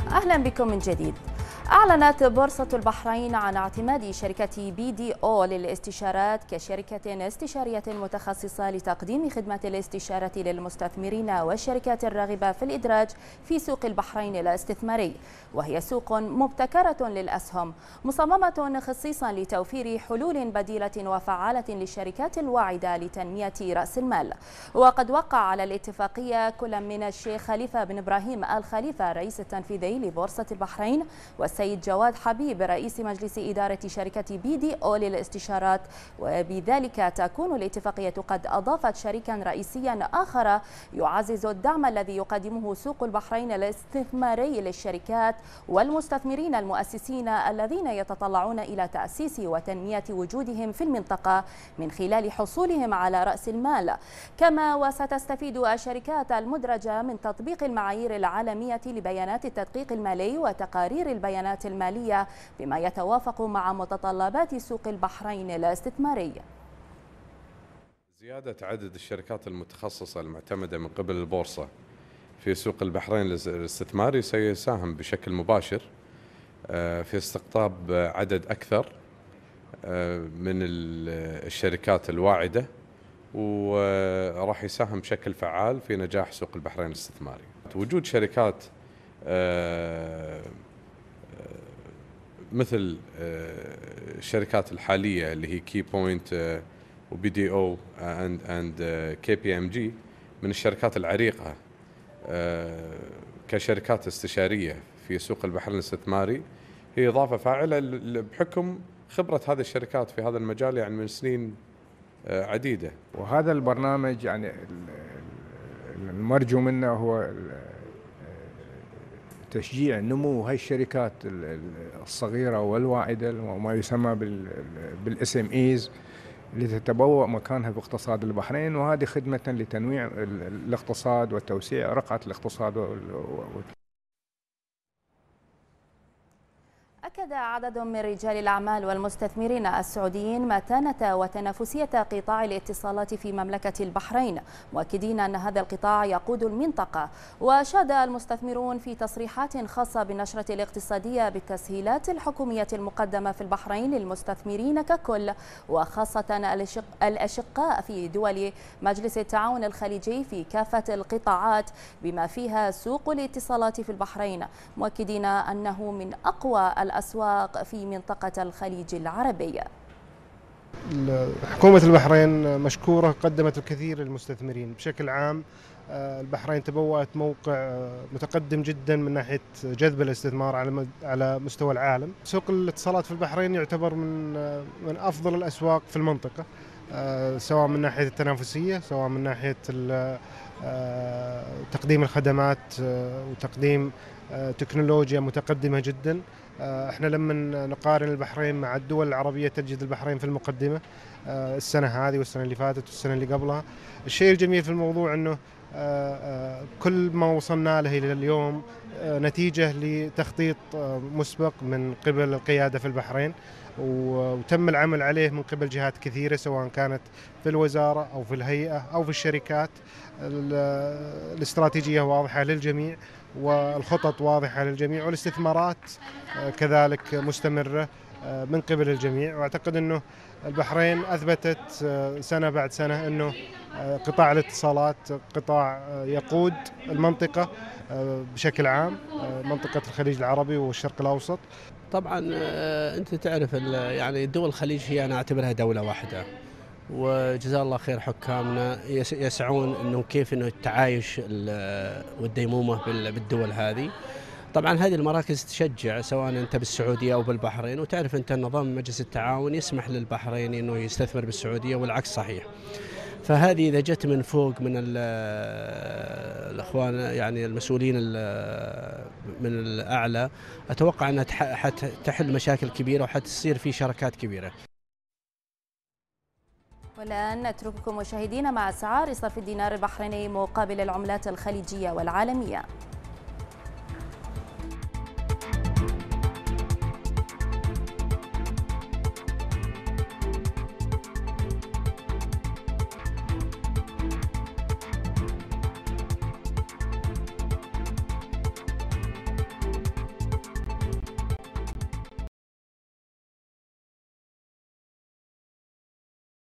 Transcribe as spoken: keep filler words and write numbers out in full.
أهلا بكم من جديد. أعلنت بورصة البحرين عن اعتماد شركة بي دي أو للاستشارات كشركة استشارية متخصصة لتقديم خدمة الاستشارة للمستثمرين والشركات الراغبة في الإدراج في سوق البحرين الاستثماري، وهي سوق مبتكرة للأسهم مصممة خصيصا لتوفير حلول بديلة وفعالة للشركات الواعدة لتنمية رأس المال. وقد وقع على الاتفاقية كل من الشيخ خليفة بن إبراهيم آل خليفة الرئيس التنفيذي لبورصة البحرين والسيد جواد حبيب رئيس مجلس إدارة شركة بي دي أو للاستشارات، وبذلك تكون الاتفاقية قد أضافت شريكا رئيسيا آخر يعزز الدعم الذي يقدمه سوق البحرين الاستثماري للشركات والمستثمرين المؤسسين الذين يتطلعون إلى تأسيس وتنمية وجودهم في المنطقة من خلال حصولهم على رأس المال. كما وستستفيد الشركات المدرجة من تطبيق المعايير العالمية لبيانات التدقيق المالي وتقارير البيانات المالية بما يتوافق مع متطلبات سوق البحرين الاستثماري. زيادة عدد الشركات المتخصصة المعتمدة من قبل البورصة في سوق البحرين الاستثماري سيساهم بشكل مباشر في استقطاب عدد أكثر من الشركات الواعدة، وراح يساهم بشكل فعال في نجاح سوق البحرين الاستثماري. وجود شركات مثل الشركات الحالية اللي هي كي بوينت وبي دي او اند اند كي بي ام جي من الشركات العريقة كشركات استشارية في سوق البحرين الاستثماري، هي إضافة فاعلة بحكم خبرة هذه الشركات في هذا المجال يعني من سنين عديدة. وهذا البرنامج يعني المرجو منه هو تشجيع نمو هاي الشركات الصغيرة والواعدة وما يسمى بالاس ام ايز اللي تتبوأ مكانها في اقتصاد البحرين، وهذه خدمة لتنويع الاقتصاد وتوسيع رقعة الاقتصاد. أكد عدد من رجال الأعمال والمستثمرين السعوديين متانة وتنافسية قطاع الاتصالات في مملكة البحرين، مؤكدين أن هذا القطاع يقود المنطقة. وأشاد المستثمرون في تصريحات خاصة بالنشرة الاقتصادية بالتسهيلات الحكومية المقدمة في البحرين للمستثمرين ككل، وخاصة الأشقاء في دول مجلس التعاون الخليجي في كافة القطاعات بما فيها سوق الاتصالات في البحرين، مؤكدين أنه من أقوى الأسواق في منطقة الخليج العربي. حكومة البحرين مشكورة، قدمت الكثير للمستثمرين بشكل عام. البحرين تبوأت موقع متقدم جدا من ناحية جذب الاستثمار على على مستوى العالم. سوق الاتصالات في البحرين يعتبر من من أفضل الأسواق في المنطقة، سواء من ناحية التنافسية سواء من ناحية تقديم الخدمات وتقديم تكنولوجيا متقدمة جدا. احنا لما نقارن البحرين مع الدول العربية تجد البحرين في المقدمة السنة هذه والسنة اللي فاتت والسنة اللي قبلها. الشيء الجميل في الموضوع انه كل ما وصلنا له الى اليوم نتيجة لتخطيط مسبق من قبل القيادة في البحرين، وتم العمل عليه من قبل جهات كثيرة سواء كانت في الوزارة أو في الهيئة أو في الشركات. الاستراتيجية واضحة للجميع والخطط واضحة للجميع والاستثمارات كذلك مستمرة من قبل الجميع. واعتقد أنه البحرين أثبتت سنة بعد سنة أنه قطاع الاتصالات قطاع يقود المنطقة بشكل عام، منطقة الخليج العربي والشرق الأوسط. طبعا أنت تعرف يعني دول الخليج هي أنا أعتبرها دولة واحدة، وجزاه الله خير حكامنا يسعون انه كيف انه التعايش والديمومه بالدول هذه. طبعا هذه المراكز تشجع سواء انت بالسعوديه او بالبحرين، وتعرف انت نظام مجلس التعاون يسمح للبحرين انه يستثمر بالسعوديه والعكس صحيح. فهذه اذا جت من فوق من الاخوان يعني المسؤولين من الاعلى، اتوقع انها تحل مشاكل كبيره وحتصير في شراكات كبيره. والآن نترككم مشاهدينا مع أسعار صرف الدينار البحريني مقابل العملات الخليجية والعالمية.